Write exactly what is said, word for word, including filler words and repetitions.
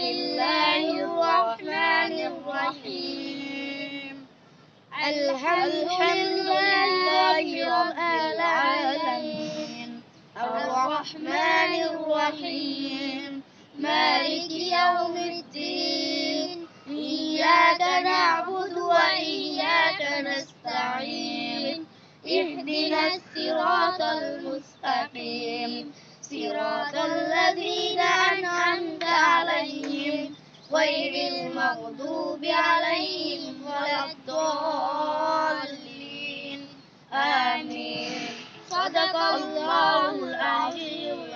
الله الرحمن الرحيم الحمد لله رب العالمين الرحمن الرحيم مالك يوم الدين إياك نعبد وإياك نستعين اهدنا الصراط المستقيم صراط الذين أنعمت عليهم غير المغضوب عليهم ولا الضالين آمين صدق الله العظيم.